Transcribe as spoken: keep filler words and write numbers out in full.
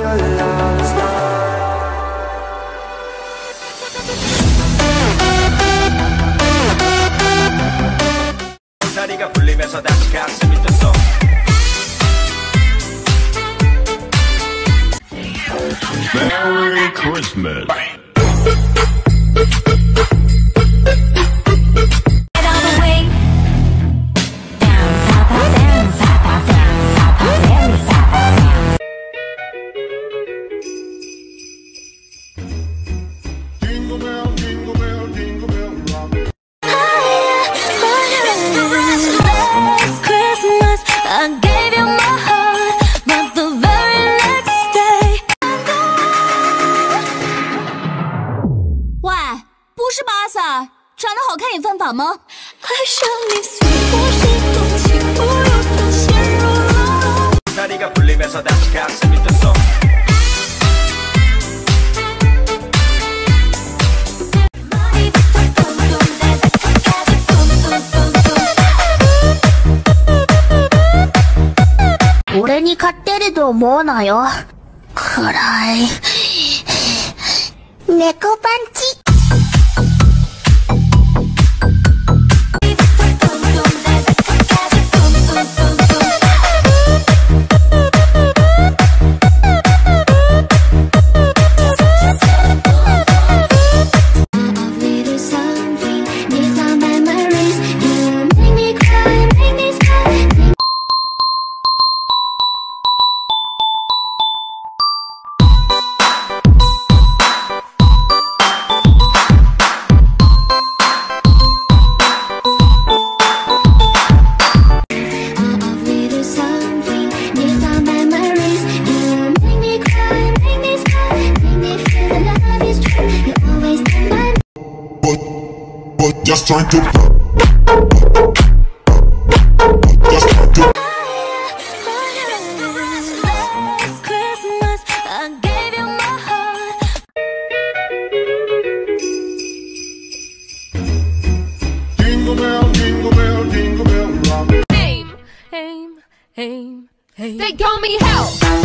your love's gone. 다리가 풀리면서 다시 가슴이 떴어. Merry Christmas. Jingle bell, jingle bell, jingle bell rock. Last Christmas, I gave you my heart, but the very next day. 喂，不是吧，阿 Sir， 长得好看也犯法吗？爱上你虽不是动情，不由得陷入牢笼。 다리가 풀리면서 다시 가슴이 떴어. 우레니 갓데리도 뭐나요? 그라이 내꺼 반지. Just trying to Just trying to Last Christmas, I gave you my heart. Jingle bell, jingle bell, jingle bell rock. Aim, aim, aim, aim. They call me hell.